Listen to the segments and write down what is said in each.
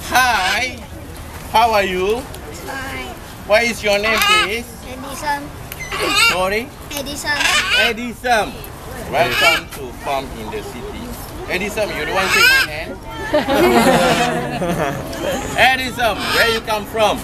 Hi, how are you? Hi. What is your name, please? Edison. Sorry? Edison. Edison. Welcome to Farm in the City. Edison, you don't want to take my hand? Edison, where you come from?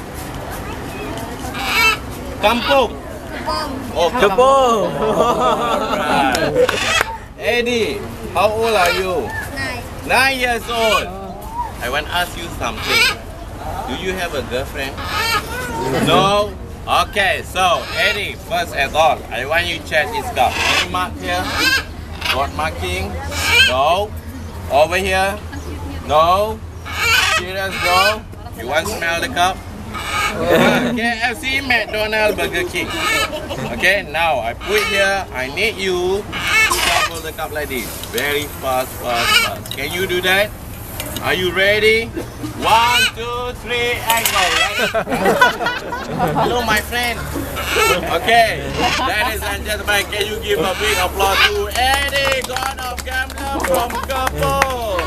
Kampung. Oh, Kampung. Alright. Eddie, how old are you? 9 years old. I want to ask you something. Do you have a girlfriend? No? Okay, so Eddie, first of all, I want you to check this cup. Any mark here? Got marking? No. Over here? No. Serious? No. You want to smell the cup? KFC, McDonald's, Burger King. Okay, now I put here. I need you to shuffle the cup like this. Very fast, fast, fast. Can you do that? Are you ready? 1, 2, 3, and go. Hello, my friend. Okay, ladies and gentlemen, can you give a big applause to Eddie, God of Gambler from Kampung?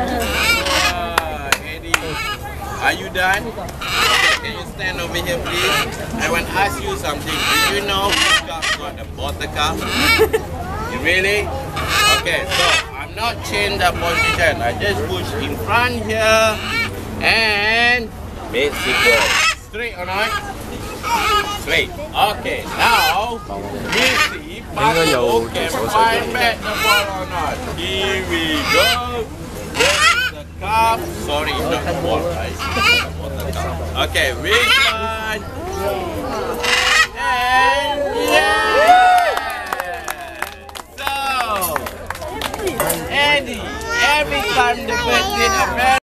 Eddie, are you done? Okay, can you stand over here, please? I want to ask you something. Do you know which cup got the bottle cup? You really? Okay, so I'm not change the position. I just push in front here and Mexico. Straight or not? Straight. Okay, now we see Paco can find back the ball or not. Here we go. Where's the cup? Sorry, not the ball, right? The cup. Okay, which one? And yeah! So, Eddie, every time the person